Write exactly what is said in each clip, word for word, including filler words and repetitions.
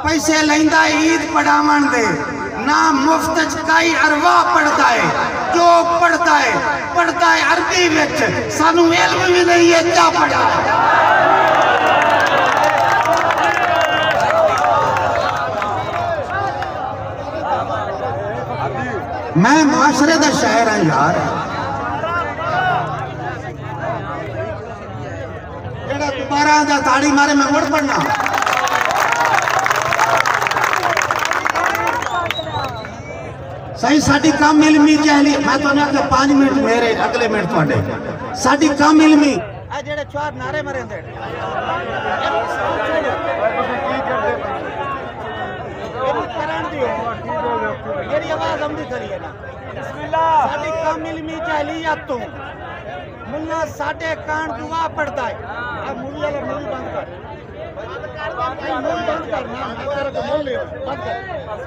पैसे लेंदा ईद पढ़ावन दे ना मुफ्त कई अरवा पढ़ता है। जो पढ़ता है पढ़ता है अरबी विच, सानू इल्म भी नहीं है क्या पढ़ा। मैं मुआशरे दा शायर हाँ यार, जेड़ा दोबारा दा ताड़ी मारे मैं मुड़ पढ़ना। सही साडी कम इलमी चाहिए। मैं तो ना पांच मिनट मेरे अगले मिनट थोड़े साडी कम इलमी आ जेड़े चार नारे मरे दे मेरी आवाज हमदी करी है ना। बिस्मिल्लाह साडी कम इलमी जहलियत तो मुल्ला साडे कान दुआ पढ़ता है। अब मूवी वाला मूवी बंद कर, मूवी बंद कर ना, तेरे को मूवी बंद कर।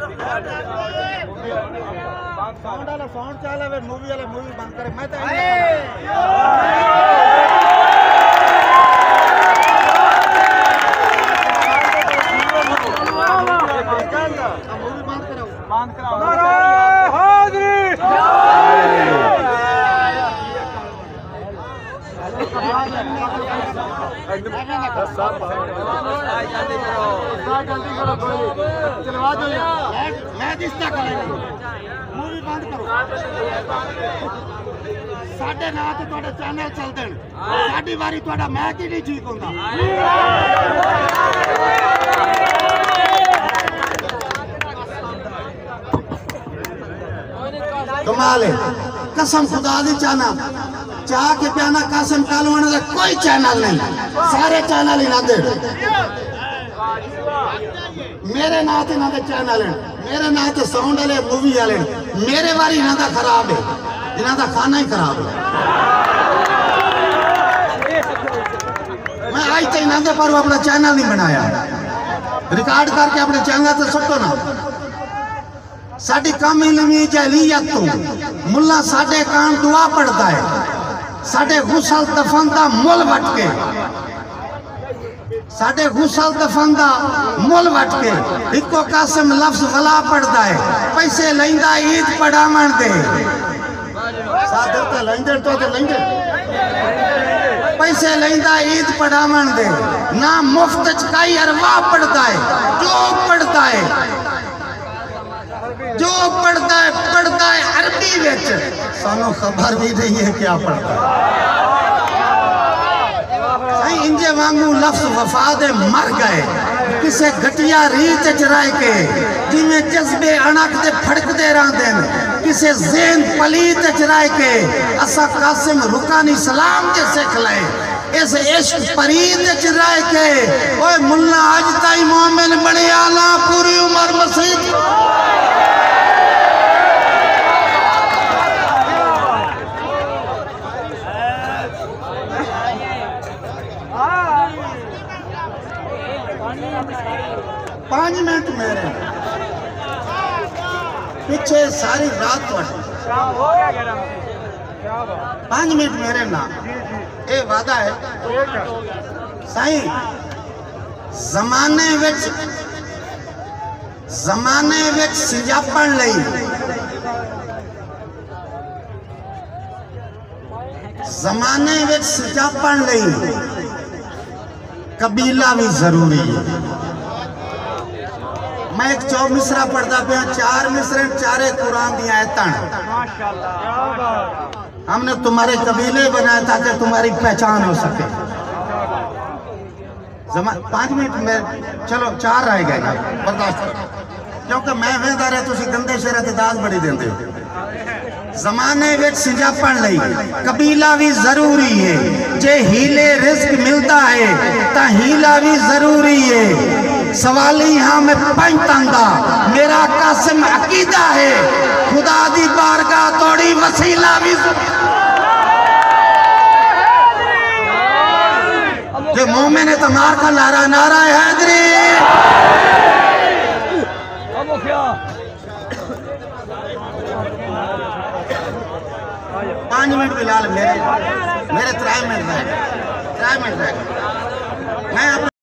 साउंड वाला साउंड चला वे, मूवी वाला मूवी बंद करे। मैं तो मूवी बंद करो, बंद करो। हाजिरी मूवी बंद करो। साढ़े ना तो तुहाडे चैनल चलते हैं, साडी वारी तुहाडा मैच ही नहीं ठीक होंदा। कमाल है, कसम खुदा दी चाहना चाह के प्याना कासम कालवाना का कोई चैनल नहीं, सारे चैनल इन्हां दे मेरे ना ते इन्हां दे चैनल हैं, मेरे ना ते साउंड वाले मूवी वाले, मेरे वारी इन्हां दा खराब है, इन्हां दा खाना ही खराब है। मैं आज तक इन्हां दे पर अपना चैनल नहीं बनाया, रिकॉर्ड करके अपने चैनल ते सुटो ना। साडी कम इलमी जहलियत तो मुल्ला साडे कान दुआ पढ़ता है, साडे गुसल दफन दा मुल वट के, साडे गुसल दफन दा मुल वट के इको कासिम लफ्ज वला पढ़ता है। पैसे लेंदा ईद पढ़ावन दे सादर ते लेंदे तो ते लेंदे पैसे लेंदा ईद पढ़ावन दे ना मुफ्त कई अरवा पढ़ता है। जो पढ़ता है जो पढ़ता है पढ़ता है अरबी विच, सानू खबर भी नहीं है क्या पढ़ता है। इंजे वांगू लफ्ज वफा दे मर गए किसे घटिया रीत चराए के, जिमें जज्बे अणक दे फड़कदे रहंदे ने किसे ज़हन पलीत चराए के। असा कासिम रुकानी सलाम जे सिख ले इस इश्क परीत चराए के। ओए मुल्ला आज ताई मोमिन बने आला पूरी उम्र मसीद पांच मिनट मेरे पीछे सारी रात पांच मिनट मेरे ना ये वादा है साईं। जमाने विच जमाने विच सिंजापण लई जमाने विच सिंजापण लई कबीला भी जरूरी है। मैं एक चौ मिसरा पढ़ता पाया, चार मिसरे चारे कुरान दी आयतां। हमने तुम्हारे कबीले बनाए ताकि तुम्हारी पहचान हो सके। पांच मिनट में चलो चार रह गए ना, बर्दाश्त करो क्योंकि मैं वेंदा रहा तुसी गंदे शेर ते दाद बड़ी देंदे हो। जमाने विच सिंजापण लई कबीला भी जरूरी है। जे हीले रिस्क मिलता है ता हीला भी जरूरी है। सवाली हाँ मैं पंचतंदा मेरा कासिम अकीदा है, खुदा दी बारगाह तोड़ी वसीला भी। जो मोमिन है तो मार का नारा नारा हैदरी। पांच मिनट बिलाल मेरे मेरे त्रै मिनट रह गए त्रै मिनट रह गए मैं